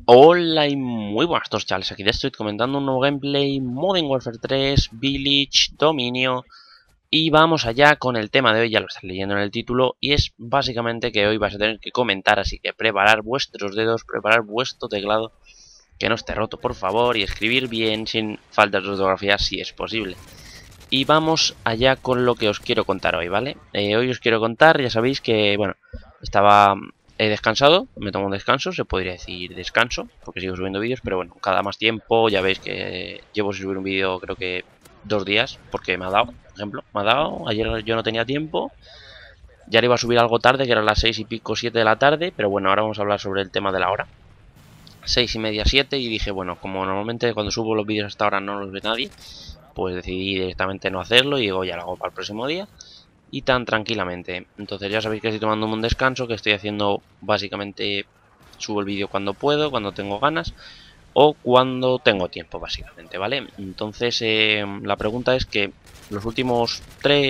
Hola y muy buenas a todos, chavales. Aquí te estoy comentando un nuevo gameplay Modern Warfare 3 Village Dominio. Y vamos allá con el tema de hoy, ya lo estás leyendo en el título. Y es básicamente que hoy vais a tener que comentar, así que preparar vuestros dedos, preparar vuestro teclado, que no esté roto por favor, y escribir bien, sin faltas de ortografía si es posible. Y vamos allá con lo que os quiero contar hoy, ¿vale? Hoy os quiero contar, ya sabéis que, bueno, he descansado, me tomo un descanso, se podría decir descanso, porque sigo subiendo vídeos, pero bueno, cada más tiempo, ya veis que llevo sin subir un vídeo creo que 2 días, porque me ha dado, por ejemplo, me ha dado, ayer yo no tenía tiempo, ya le iba a subir algo tarde, que eran las 6 y pico, 7 de la tarde, pero bueno, ahora vamos a hablar sobre el tema de la hora. 6:30, 7, y dije, bueno, como normalmente cuando subo los vídeos hasta ahora no los ve nadie, pues decidí directamente no hacerlo y digo, ya lo hago para el próximo día. Y tan tranquilamente. Entonces ya sabéis que estoy tomando un descanso, que estoy haciendo básicamente, subo el vídeo cuando puedo, cuando tengo ganas o cuando tengo tiempo, básicamente, ¿vale? Entonces la pregunta es que los últimos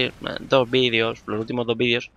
los últimos dos vídeos,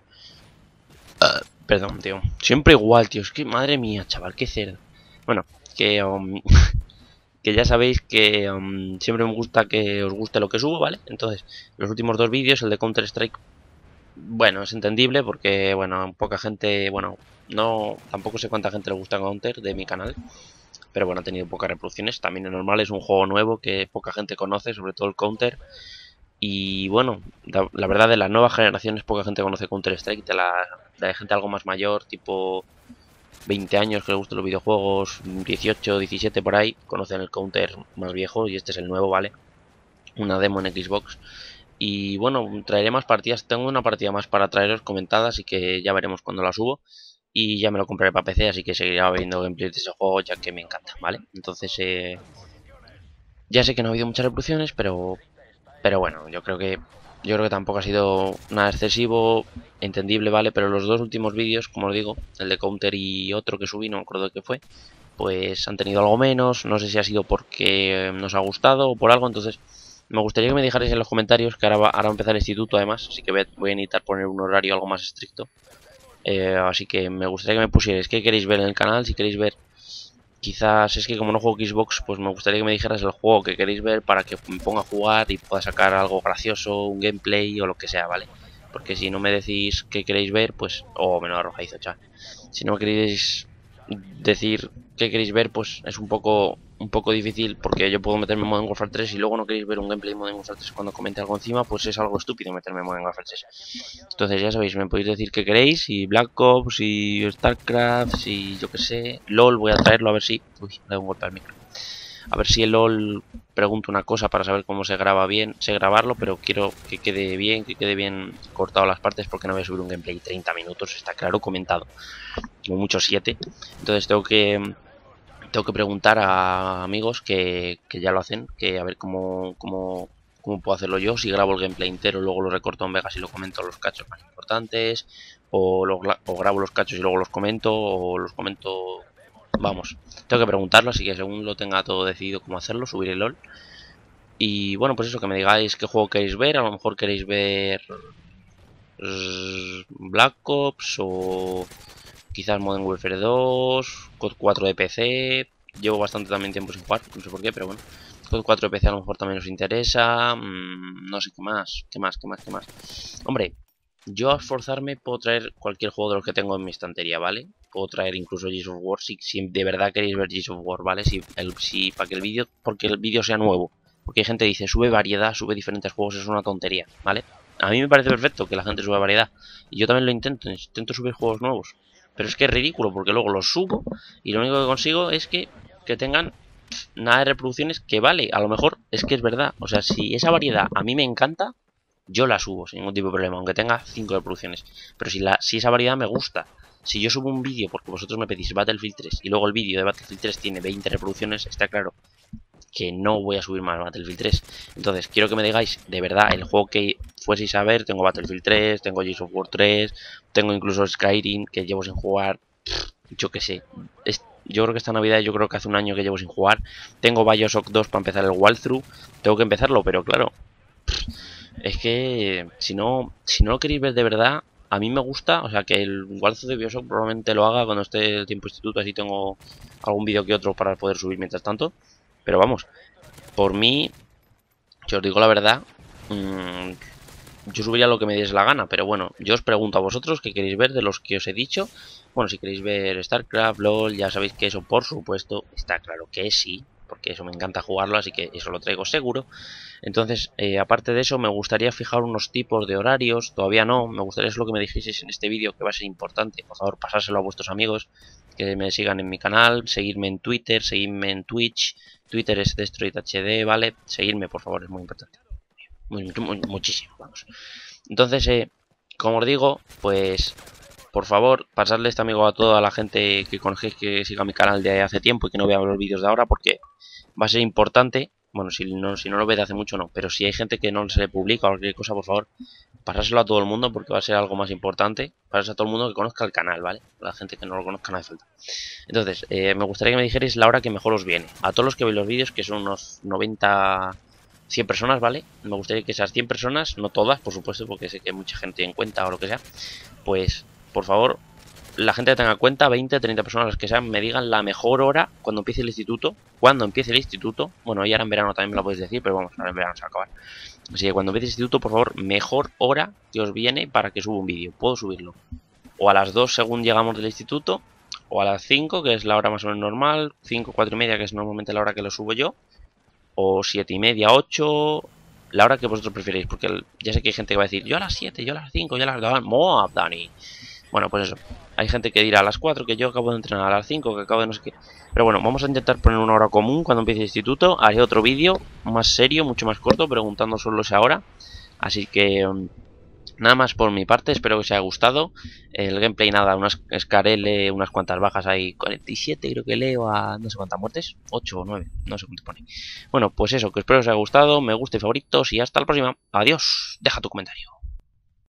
perdón, tío, siempre igual, tío, es que madre mía, chaval, qué cerdo. Bueno, que que ya sabéis que siempre me gusta que os guste lo que subo, ¿vale? Entonces, los últimos dos vídeos, el de Counter Strike, bueno, es entendible porque, bueno, poca gente, bueno, no, tampoco sé cuánta gente le gusta Counter de mi canal, pero bueno, ha tenido pocas reproducciones, también es normal, es un juego nuevo que poca gente conoce, sobre todo el Counter, y bueno, la verdad de las nuevas generaciones poca gente conoce Counter Strike, de gente algo más mayor, tipo 20 años que le gustan los videojuegos, 18, 17 por ahí, conocen el Counter más viejo y este es el nuevo, ¿vale? Una demo en Xbox. Y bueno, traeré más partidas. Tengo una partida más para traeros comentada, así que ya veremos cuando la subo. Y ya me lo compraré para PC, así que seguiré viendo gameplays de ese juego, ya que me encanta, ¿vale? Entonces, ya sé que no ha habido muchas reproducciones, pero bueno, yo creo que tampoco ha sido nada excesivo, entendible, ¿vale? Pero los dos últimos vídeos, como os digo, el de Counter y otro que subí, no me acuerdo qué fue, pues han tenido algo menos. No sé si ha sido porque nos ha gustado o por algo, entonces me gustaría que me dejarais en los comentarios, que ahora va a empezar el instituto además, así que voy a necesitar poner un horario algo más estricto. Así que me gustaría que me pusierais qué queréis ver en el canal, si queréis ver, quizás es que como no juego Xbox, pues me gustaría que me dijeras el juego que queréis ver para que me ponga a jugar y pueda sacar algo gracioso, un gameplay o lo que sea, ¿vale? Porque si no me decís qué queréis ver, pues... Oh, menos arrojadizo, chaval. Si no me queréis decir qué queréis ver, pues es un poco difícil, porque yo puedo meterme en Modern Warfare 3 y luego no queréis ver un gameplay de Modern Warfare 3 cuando comente algo encima, pues es algo estúpido meterme en Modern Warfare 3. Entonces ya sabéis, me podéis decir qué queréis, si Black Ops, si StarCraft, si yo que sé, LOL, voy a traerlo a ver si... Uy, le doy un golpe al micro. A ver si el LOL pregunto una cosa para saber cómo se graba bien, sé grabarlo, pero quiero que quede bien cortado las partes, porque no voy a subir un gameplay 30 minutos, está claro, comentado, como mucho 7. Entonces tengo que preguntar a amigos que ya lo hacen, que a ver cómo puedo hacerlo yo, si grabo el gameplay entero, luego lo recorto en Vegas y lo comento los cachos más importantes, o grabo los cachos y luego los comento, o los comento... Vamos, tengo que preguntarlo, así que según lo tenga todo decidido cómo hacerlo, subiré LOL. Y bueno, pues eso, que me digáis qué juego queréis ver, a lo mejor queréis ver Black Ops o quizás Modern Warfare 2, COD 4 de PC. Llevo bastante también tiempo sin jugar, no sé por qué, pero bueno. COD 4 de PC a lo mejor también os interesa. No sé qué más, qué más. Hombre, yo a esforzarme puedo traer cualquier juego de los que tengo en mi estantería, ¿vale? Puedo traer incluso Gears of War si de verdad queréis ver Gears of War, ¿vale? Si para que porque el vídeo sea nuevo. Porque hay gente que dice, sube variedad, sube diferentes juegos, es una tontería, ¿vale? A mí me parece perfecto que la gente suba variedad. Y yo también lo intento subir juegos nuevos. Pero es que es ridículo, porque luego los subo y lo único que consigo es que tengan nada de reproducciones, que vale, a lo mejor es que es verdad. O sea, si esa variedad a mí me encanta, yo la subo sin ningún tipo de problema, aunque tenga 5 reproducciones. Pero si esa variedad me gusta, si yo subo un vídeo porque vosotros me pedís Battlefield 3 y luego el vídeo de Battlefield 3 tiene 20 reproducciones, está claro que no voy a subir más Battlefield 3. Entonces, quiero que me digáis de verdad el juego que fueseis a ver. Tengo Battlefield 3, tengo Gears of War 3, tengo incluso Skyrim, que llevo sin jugar, yo que sé. Yo creo que esta Navidad, yo creo que hace un año que llevo sin jugar. Tengo Bioshock 2 para empezar el walkthrough. Tengo que empezarlo, pero claro, es que si no lo queréis ver de verdad, a mí me gusta, o sea que el Walzo de Bioshock probablemente lo haga cuando esté el tiempo instituto, así tengo algún vídeo que otro para poder subir mientras tanto. Pero vamos, por mí, si os digo la verdad, yo subiría lo que me diese la gana, pero bueno, yo os pregunto a vosotros qué queréis ver de los que os he dicho. Bueno, si queréis ver StarCraft, LOL, ya sabéis que eso por supuesto está claro que sí, porque eso me encanta jugarlo, así que eso lo traigo seguro. Entonces, aparte de eso, me gustaría fijar unos tipos de horarios, todavía no, me gustaría es lo que me dijisteis en este vídeo, que va a ser importante. Por favor, pasárselo a vuestros amigos, que me sigan en mi canal, seguirme en Twitter, seguirme en Twitch. Twitter es DestroyedHD, ¿vale? Seguirme, por favor, es muy importante. Muchísimo, vamos. Entonces, como os digo, pues por favor, pasadle este amigo a toda la gente que conozcáis que siga mi canal de hace tiempo y que no vea los vídeos de ahora, porque va a ser importante. Bueno, si no lo ve de hace mucho, no. Pero si hay gente que no se le publica o cualquier cosa, por favor, pasárselo a todo el mundo porque va a ser algo más importante. Pasárselo a todo el mundo que conozca el canal, ¿vale? La gente que no lo conozca no hace falta. Entonces, me gustaría que me dijerais la hora que mejor os viene. A todos los que veis los vídeos, que son unos 90... 100 personas, ¿vale? Me gustaría que esas 100 personas, no todas, por supuesto, porque sé que hay mucha gente en cuenta o lo que sea, pues, por favor, la gente que tenga cuenta, 20, 30 personas, las que sean, me digan la mejor hora cuando empiece el instituto. Cuando empiece el instituto, bueno, ya ahora en verano también me lo podéis decir, pero vamos, ahora en verano se va a acabar. Así que cuando empiece el instituto, por favor, mejor hora que os viene para que suba un vídeo. Puedo subirlo o a las 2 según llegamos del instituto, o a las 5, que es la hora más o menos normal, 5, 4 y media, que es normalmente la hora que lo subo yo, o 7 y media, 8, la hora que vosotros preferéis, porque ya sé que hay gente que va a decir, yo a las 7, yo a las 5, yo a las 2, ¡Moab, Dani! Bueno, pues eso, hay gente que dirá a las 4, que yo acabo de entrenar, a las 5, que acabo de no sé qué. Pero bueno, vamos a intentar poner una hora común cuando empiece el instituto. Haré otro vídeo más serio, mucho más corto, preguntando solo esa hora. Así que nada más por mi parte, espero que os haya gustado. El gameplay, nada, unas escarele, unas cuantas bajas ahí, 47 creo que leo a no sé cuántas muertes, 8 o 9, no sé cuánto pone. Bueno, pues eso, que espero que os haya gustado, me gusta y favoritos y hasta la próxima. Adiós, deja tu comentario.